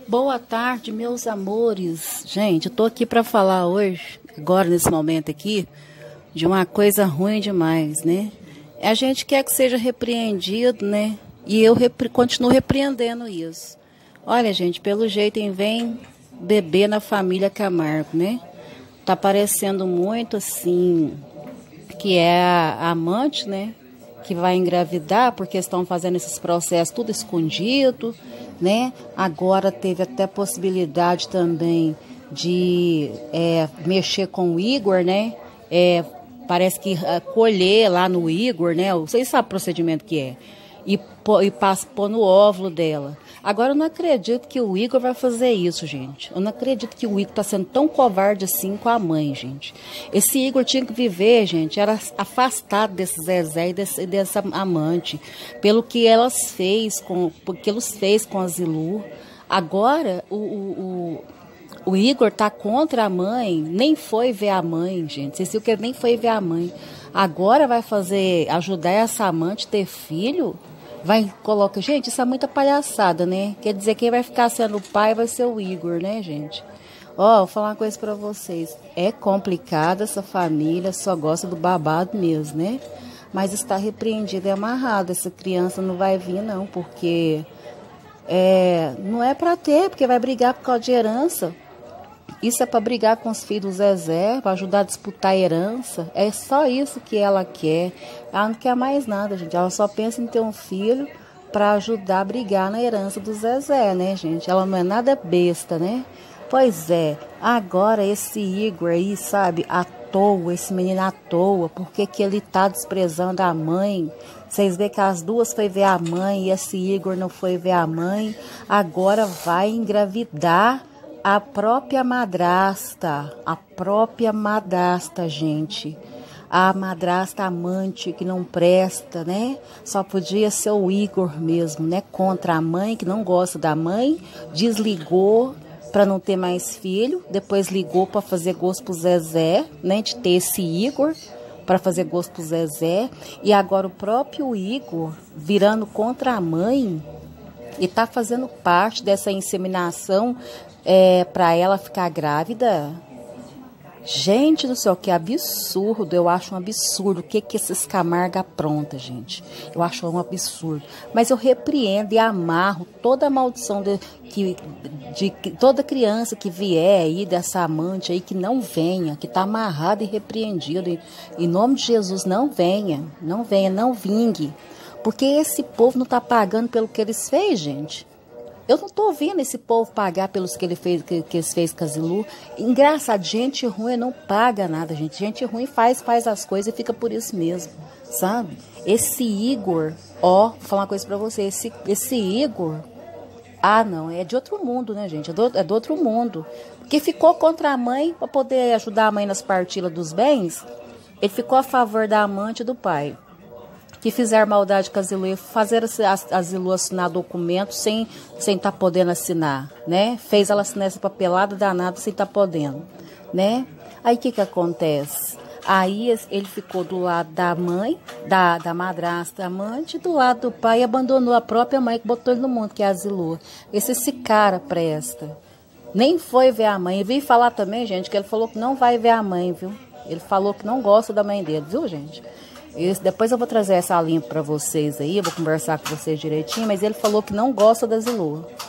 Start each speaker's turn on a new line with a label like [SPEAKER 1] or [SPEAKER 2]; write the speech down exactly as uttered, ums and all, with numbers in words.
[SPEAKER 1] Boa tarde, meus amores. Gente, eu tô aqui para falar hoje, agora nesse momento aqui, de uma coisa ruim demais, né? A gente quer que seja repreendido, né? E eu repre- continuo repreendendo isso. Olha, gente, pelo jeito em vem bebê na família Camargo, né? Tá parecendo muito assim que é a amante, né? Que vai engravidar, porque estão fazendo esses processos tudo escondido, né? Agora teve até possibilidade também de é, mexer com o Igor, né? É, parece que uh, colher lá no Igor, né? Vocês sabem o procedimento que é. E, pô, e passa pôr no óvulo dela. Agora eu não acredito que o Igor vai fazer isso, gente. Eu não acredito que o Igor está sendo tão covarde assim com a mãe, gente. Esse Igor tinha que viver, gente, era afastado desse Zezé e desse, dessa amante. Pelo que elas fez com, porque eles fez com a Zilu. Agora o, o, o, o Igor tá contra a mãe, nem foi ver a mãe, gente. Vocês viram que ele nem foi ver a mãe. Agora vai fazer, ajudar essa amante a ter filho? Vai colocar, gente, isso é muita palhaçada, né? Quer dizer, quem vai ficar sendo o pai vai ser o Igor, né, gente? Ó, vou falar uma coisa pra vocês. É complicada essa família, só gosta do babado mesmo, né? Mas está repreendido e amarrado. Essa criança não vai vir, não, porque é, não é pra ter, porque vai brigar por causa de herança. Isso é para brigar com os filhos do Zezé, para ajudar a disputar a herança. É só isso que ela quer. Ela não quer mais nada, gente. Ela só pensa em ter um filho para ajudar a brigar na herança do Zezé, né, gente? Ela não é nada besta, né? Pois é, agora esse Igor aí, sabe, à toa, esse menino à toa, porque que ele tá desprezando a mãe? Vocês vê que as duas foi ver a mãe e esse Igor não foi ver a mãe. Agora vai engravidar a própria madrasta, a própria madrasta, gente. A madrasta amante que não presta, né? Só podia ser o Igor mesmo, né? Contra a mãe, que não gosta da mãe, desligou para não ter mais filho, depois ligou para fazer gosto pro Zezé, né? De ter esse Igor para fazer gosto pro Zezé. E agora o próprio Igor virando contra a mãe e tá fazendo parte dessa inseminação é, para ela ficar grávida. Gente do céu, que absurdo, eu acho um absurdo. O que que esses Camargo aprontam, gente? Eu acho um absurdo. Mas eu repreendo e amarro toda a maldição de, que, de, de toda criança que vier aí, dessa amante aí, que não venha, que tá amarrada e repreendida. Em, em nome de Jesus, não venha, não venha, não vingue. Porque esse povo não tá pagando pelo que eles fez, gente. Eu não tô vendo esse povo pagar pelos que ele fez, que, que eles fez com a Zilu. Engraçado, gente ruim não paga nada, gente. Gente ruim faz, faz as coisas e fica por isso mesmo, sabe? Esse Igor, ó, vou falar uma coisa pra você, esse, esse Igor, ah não, é de outro mundo, né, gente? É do, é do outro mundo. Porque ficou contra a mãe pra poder ajudar a mãe nas partilhas dos bens, ele ficou a favor da amante e do pai. Que fizeram maldade com a Zilu, fazer a Zilu assinar documento sem sem estar tá podendo assinar, né? Fez ela assinar essa papelada danada sem estar tá podendo, né? Aí o que que acontece? Aí ele ficou do lado da mãe, da, da madrasta amante, do lado do pai e abandonou a própria mãe que botou ele no mundo, que é a Zilu. Esse, esse cara presta. Nem foi ver a mãe. E vim falar também, gente, que ele falou que não vai ver a mãe, viu? Ele falou que não gosta da mãe dele, viu, gente? Esse, depois eu vou trazer essa limpa para vocês aí, eu vou conversar com vocês direitinho, mas ele falou que não gosta da Zilu.